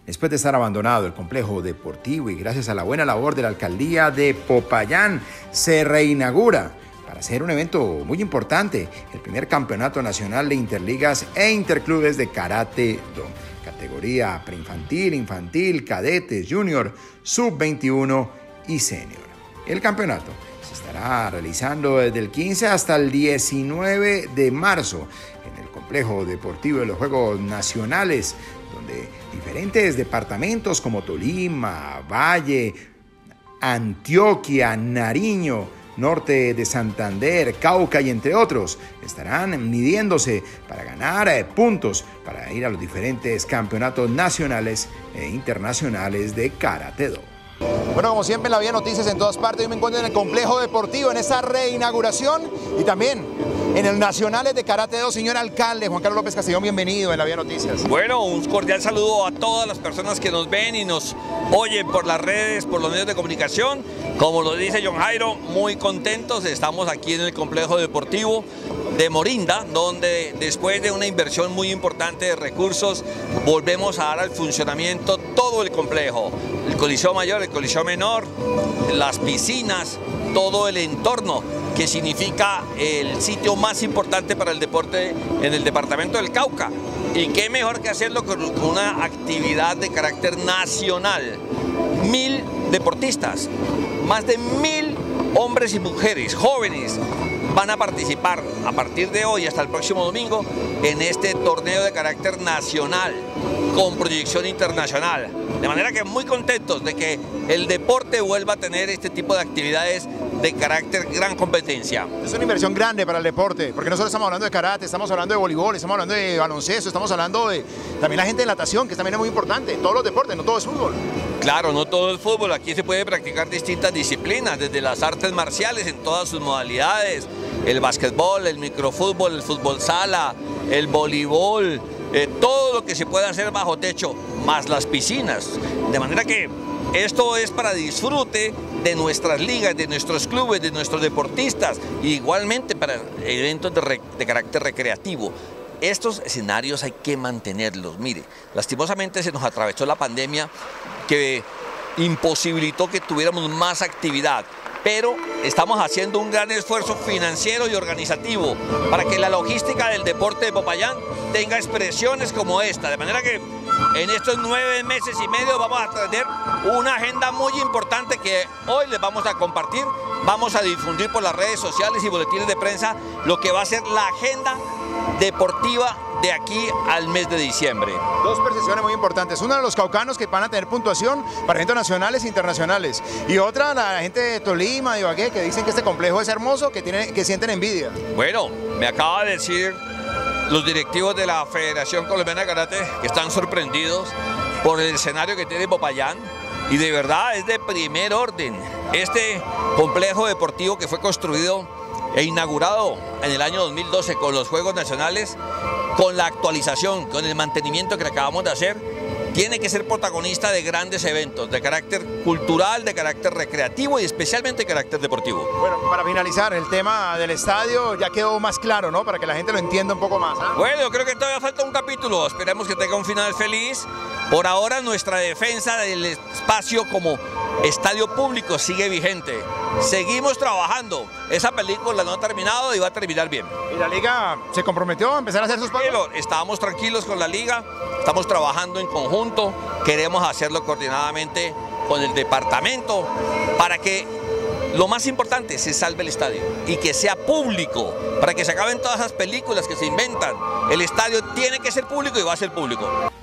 Después de estar abandonado el complejo deportivo y gracias a la buena labor de la alcaldía de Popayán, se reinaugura para hacer un evento muy importante, el primer campeonato nacional de interligas e interclubes de Karate Do, categoría preinfantil, infantil, cadetes, junior, sub-21 y senior. El campeonato se estará realizando desde el 15 hasta el 19 de marzo en el complejo deportivo de los Juegos Nacionales, donde diferentes departamentos como Tolima, Valle, Antioquia, Nariño, Norte de Santander, Cauca y entre otros estarán midiéndose para ganar puntos para ir a los diferentes campeonatos nacionales e internacionales de Karate Do. Bueno, como siempre en La Vía Noticias en todas partes, yo me encuentro en el complejo deportivo, en esa reinauguración y también en el Nacionales de Karate Do. Señor alcalde Juan Carlos López Castellón, bienvenido en La Vía Noticias. Bueno, un cordial saludo a todas las personas que nos ven y nos oyen por las redes, por los medios de comunicación. Como lo dice John Jairo, muy contentos, estamos aquí en el complejo deportivo de Morinda, donde después de una inversión muy importante de recursos, volvemos a dar al funcionamiento todo el complejo, el Coliseo Mayor, el Coliseo Menor, las piscinas, todo el entorno que significa el sitio más importante para el deporte en el departamento del Cauca. Y qué mejor que hacerlo con una actividad de carácter nacional. 1000 deportistas, más de 1000 hombres y mujeres, jóvenes, van a participar a partir de hoy hasta el próximo domingo en este torneo de carácter nacional con proyección internacional. De manera que muy contentos de que el deporte vuelva a tener este tipo de actividades de carácter gran competencia. Es una inversión grande para el deporte, porque no solo estamos hablando de karate, estamos hablando de voleibol, estamos hablando de baloncesto, estamos hablando de también la gente de natación, que también es muy importante, todos los deportes, no todo es fútbol. Claro, no todo es fútbol, aquí se puede practicar distintas disciplinas, desde las artes marciales en todas sus modalidades, el básquetbol, el microfútbol, el fútbol sala, el voleibol, todo lo que se puede hacer bajo techo, más las piscinas. De manera que esto es para disfrute de nuestras ligas, de nuestros clubes, de nuestros deportistas, igualmente para eventos de carácter recreativo. Estos escenarios hay que mantenerlos. Mire, lastimosamente se nos atravesó la pandemia que imposibilitó que tuviéramos más actividad, pero estamos haciendo un gran esfuerzo financiero y organizativo para que la logística del deporte de Popayán tenga expresiones como esta, de manera que en estos 9 meses y medio vamos a tener una agenda muy importante que hoy les vamos a compartir, vamos a difundir por las redes sociales y boletines de prensa lo que va a ser la agenda deportiva de aquí al mes de diciembre. Dos percepciones muy importantes, una de los caucanos que van a tener puntuación para eventos nacionales e internacionales y otra la gente de Tolima, de Ibagué, que dicen que este complejo es hermoso, que sienten envidia. Bueno, me acaba de decir los directivos de la Federación Colombiana de Karate que están sorprendidos por el escenario que tiene Popayán y de verdad es de primer orden. Este complejo deportivo que fue construido e inaugurado en el año 2012 con los Juegos Nacionales, con la actualización, con el mantenimiento que acabamos de hacer, tiene que ser protagonista de grandes eventos, de carácter cultural, de carácter recreativo y especialmente de carácter deportivo. Bueno, para finalizar, el tema del estadio ya quedó más claro, ¿no? Para que la gente lo entienda un poco más. Bueno, yo creo que todavía falta un capítulo, esperemos que tenga un final feliz. Por ahora nuestra defensa del espacio como estadio público sigue vigente. Seguimos trabajando, esa película no ha terminado y va a terminar bien. ¿Y la liga se comprometió a empezar a hacer sus pagos? Estábamos tranquilos con la liga, estamos trabajando en conjunto, queremos hacerlo coordinadamente con el departamento para que lo más importante se salve el estadio y que sea público, para que se acaben todas esas películas que se inventan. El estadio tiene que ser público y va a ser público.